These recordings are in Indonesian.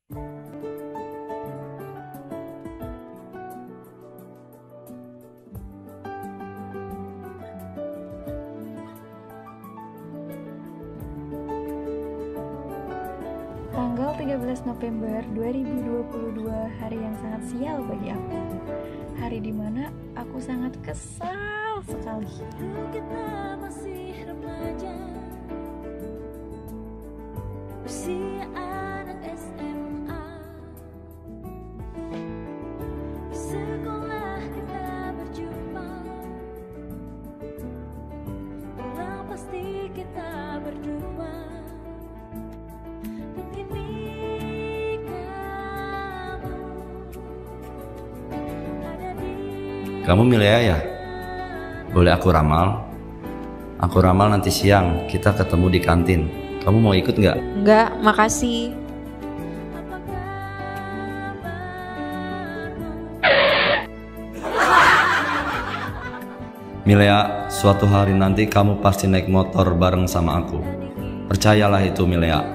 Tanggal 13 November 2022, hari yang sangat sial bagi aku. Hari dimana aku sangat kesal sekali. Kita masih remaja, usia anak SMA. Di sekolah kita berjumpa, pulang pasti kita berdua. Dan kini kamu ada di. Kamu Milea ya? Boleh aku ramal? Aku ramal nanti siang kita ketemu di kantin. Kamu mau ikut nggak? Enggak, makasih. Milea, suatu hari nanti kamu pasti naik motor bareng sama aku. Percayalah itu Milea.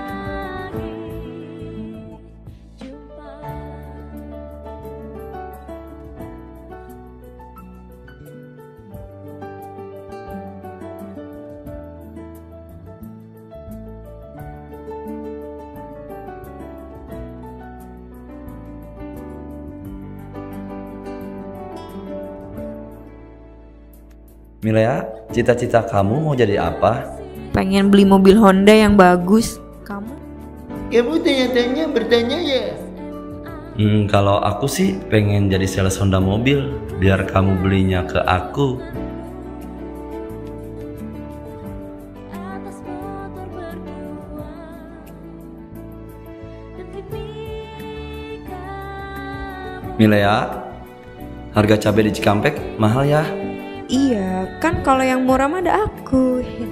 Milea, cita-cita kamu mau jadi apa? Pengen beli mobil Honda yang bagus. Kamu? Kamu tanya-tanya bertanya ya? Kalau aku sih pengen jadi sales Honda mobil, biar kamu belinya ke aku. Atas motor berdua, dan kini kamu. Milea, harga cabai di Cikampek mahal ya? Iya, kan kalau yang murah mah ada aku.